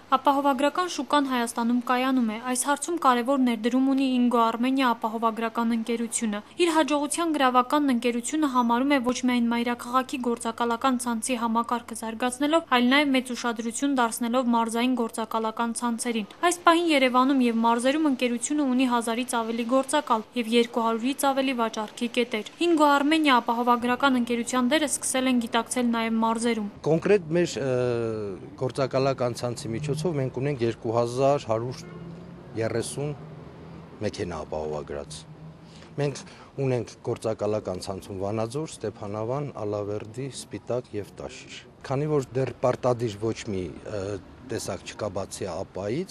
Ապահովագրական շուկան Հայաստանում կայանում է։ Այս հարցում կարևոր ներդրում ունի Ինգո Արմենիա ապահովագրական ընկերությունը։ Իր հաջողության գրավականն ընկերությունը համարում է ոչ միայն մայրաքաղաքի գործակալական ցանցի համակարգը զարգացնելով, այլ նաև մեծ ուշադրություն դարձնելով մարզային գործակալական ցանցերին։ Այս պահին Երևանում եւ մարզերում ընկերությունը ունի 1000-ից ավելի գործակալ եւ 200-ից ավելի վաճառքի կետեր։ Ինգո Արմենիա ապահովագրական ընկերության դերը սկսել են գիտակցել նաև մարզերում։ Կոնկրետ մեր գործակալական ցանցի միջոցով մենք ունենք 2130 մեքենա ապահովագրած։ Մենք ունենք գործակալական ցանցում Վանաձոր, Ստեփանավան, Ալավերդի, Սպիտակ եւ Տաշիր։ Քանի որ դեռ պարտադիր ոչ մի տեսակ չկա բացի ԱՊԱ-ից,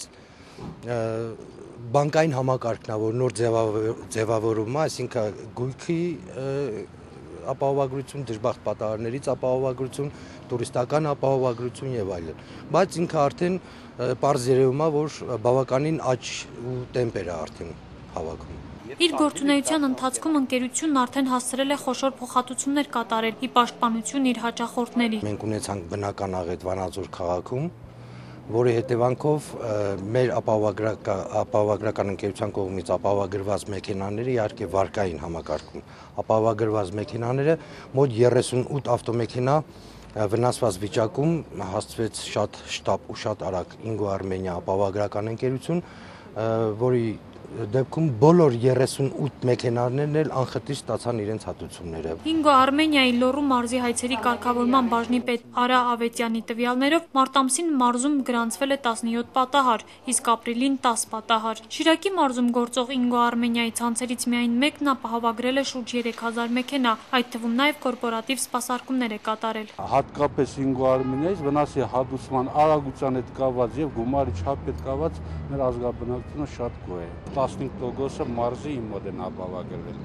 բանկային համակարգն է, որ նոր ձևավորում է, այսինքն գույքի ապահովագրություն, դժբախտ պատահարներից ապահովագրություն, տուրիստական ապահովագրություն եւ այլն։ Բայց ինքը արդեն պարզ երևում է, որ բավականին աճ ու տեմպեր է արդեն հավաքում։ Իր գործունեության ընթացքում ընկերությունն արդեն հասցրել է խոշոր փոխհատուցումներ կատարել՝ ի պաշտպանություն իր հաճախորդների։ Մենք ունեցանք բնական աղետ Վանաձոր քաղաքում, որի հետևանքով մեր ապահովագրական ընկերության կողմից ապահովագրված մեքենաները, իհարկե վարկային համակարգում ապահովագրված մեքենաները մոտ 38 ավտոմեքենա վնասված վիճակում հասցվեց շատ շտապ ու շատ արագ Ինգո Արմենիա ապահովագրական ընկերություն, որի դեպքում բոլոր 38 մեքենաներն էլ անխտիր ստացան իրենց հատուցումները։ Ինգո Արմենիայի Լոռու մարզի հայցերի կարգավորման բաժնի պետ Արա Ավետյանի տվյալներով մարտ ամսին մարզում գրանցվել է 17 պատահար, իսկ ապրիլին 10 պատահար։ Շիրակի մարզում գործող Ինգո Արմենիայի ցանցերից միայն մեկն ապահովագրել է շուրջ 3000 մեքենա, այդ թվում նաև կորպորատիվ սպասարկումներ է կատարել։ Հատկապես Ինգո Արմենիայից վնասի հատուցման արագության հետ կապված եւ գումարի չափ հետ կապված մեր ազգաբնակությունը շատ գոհ է։ 15%-ը մարզի իմ մոտ են ապահովագրվել։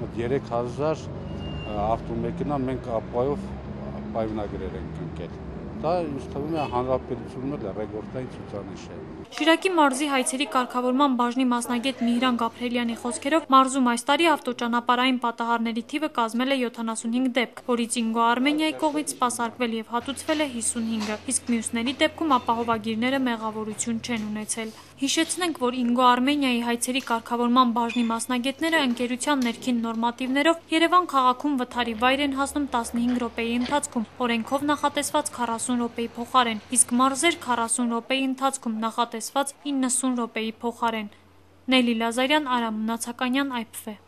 3000 ավտոմեքենա մենք ԱՊԱ-ով պայմանագրեր ենք ընկել։ Դա ինձ թվում է հանրապետությունում էլ ռեկորդային ցուցանիշ է։ Շիրակի մարզի հայցերի կարգավորման բաժնի մասնագետ Միհրան Գաբրելյանի խոսքերով մարզում այս տարի ավտոճանապարհային պատահարների թիվը կազմել է 75 դեպք, որից Ինգո Արմենիայի կողմից սպասարկվել եւ հատուցվել է 55-ը, իսկ մյուսների դեպքում ապահովագիրները մեղավորություն չեն ունեցել։ Հիշեցնենք, որ Ինգո Արմենիայի հայցերի կարգավորման բաժնի մասնագետները ընկերության ներքին նորմատիվներով Երևան քաղաքում վթարի վայր են հասնում 15 րոպեի ընթացքում, օրենքով նախատեսված 40 րոպեի փոխարեն, իսկ մարզեր 40 րոպեի ընթացքում նախատեսված 90 րոպեի փոխարեն։ Նելի Լազարյան, Արամ Մնացականյան, IPV